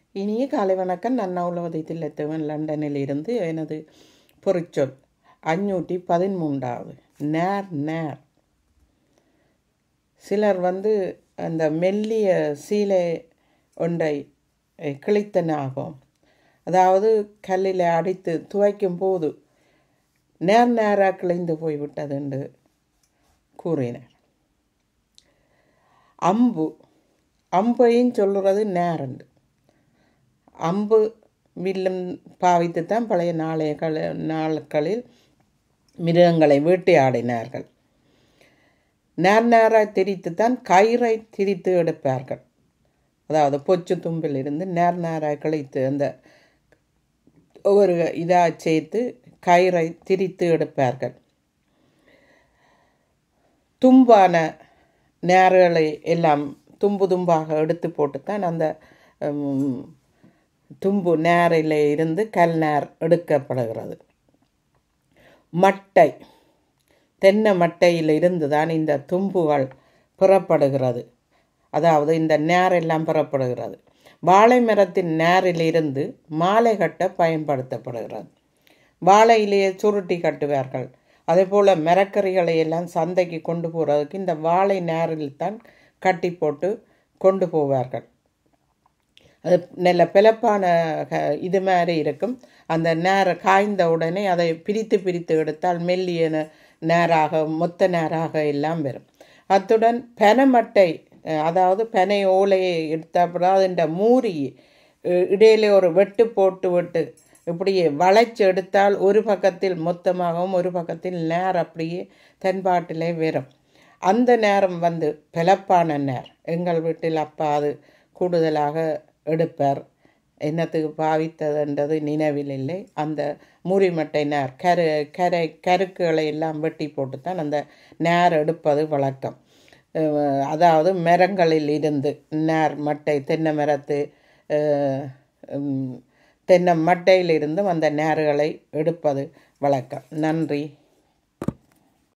இனிய காலை வணக்கம். நான் நவுலவதி தில்லைத்தேவன் லண்டனில் இருந்து. எனது பொறிச்சொல் 513வது நேர் நேர். சிலர் அந்த மெல்லிய சீலை ஒன்றை கிழித்தனாகும், அதாவது கல்லில் அடித்து துவைக்கும் போது நேர் நேராக கிழிந்து போய்விட்டது என்று கூறினார். அம்பையும் சொல்லுறது நேரண்டு. அம்பு வில்லும் பாவித்துத்தான் பழைய நாட்களில் மிருகங்களை வேட்டையாடினார்கள். நேர் நேராக திரித்துத்தான் கயிறை திரித்து எடுப்பார்கள். அதாவது பொச்சு தும்பில் இருந்து நேர் நேராக கிழித்து அந்த ஒவ்வொரு இதாக சேர்த்து கயிறை திரித்து எடுப்பார்கள். தும்பான நேர்களை எல்லாம் தும்பாக எடுத்து போட்டுத்தான் அந்த தும்பு நேரில் இருந்து கல் நேர் எடுக்கப்படுகிறது. மட்டை, தென்னை மட்டையில் இருந்து தான் இந்த தும்புகள் பெறப்படுகிறது. அதாவது இந்த நேரெல்லாம் பெறப்படுகிறது. வாழை மரத்தின் நேரிலிருந்து மாலை கட்ட பயன்படுத்தப்படுகிறது. வாழையிலேயே சுருட்டி கட்டுவார்கள். அதே போல் மரக்கறிகளை எல்லாம் சந்தைக்கு கொண்டு போகிறதுக்கு இந்த வாழை நேரில் தான் கட்டி போட்டு கொண்டு போவார்கள். அது நல்ல பிளப்பான இது மாதிரி இருக்கும். அந்த நேரை காய்ந்த உடனே அதை பிரித்து எடுத்தால் மெல்லிய நேராக மொத்த நேராக எல்லாம் வரும். அத்துடன் பனைமட்டை, அதாவது பனை ஓலையை எடுத்தப்படா அதுன்ற மூறி இடையிலே ஒரு வெட்டு போட்டு இப்படியே வளைச்சு எடுத்தால் ஒரு பக்கத்தில் மொத்தமாகவும் ஒரு பக்கத்தில் நேர் அப்படியே தென்பாட்டிலே வரும். அந்த நேரம் பிளப்பான நேர். எங்கள் வீட்டில் அப்பா அது கூடுதலாக எடுப்பார். என்னத்துக்கு பாவித்ததுன்றது நினைவில் இல்லை. அந்த மூரிமட்டை நேர் கருக்குகளை எல்லாம் வெட்டி போட்டுத்தான் அந்த நேர் எடுப்பது வழக்கம். அதாவது மரங்களில் இருந்து நேர் மட்டை, தென்னை மட்டையிலிருந்தும் அந்த நேர்களை எடுப்பது வழக்கம். நன்றி.